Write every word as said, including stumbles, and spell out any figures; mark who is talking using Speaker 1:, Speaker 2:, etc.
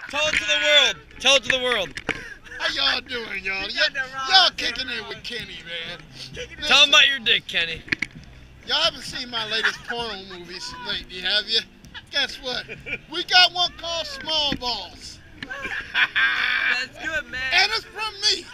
Speaker 1: Tell it to the world. Tell it to the world.
Speaker 2: How y'all doing, y'all? Y'all, y'all kicking it with Kenny, man. Listen,
Speaker 1: Tell him about your dick, Kenny.
Speaker 2: y'all haven't seen my latest porno movies lately, have you? Guess what? We got one called Small Balls.
Speaker 3: That's good, man.
Speaker 2: And it's from me.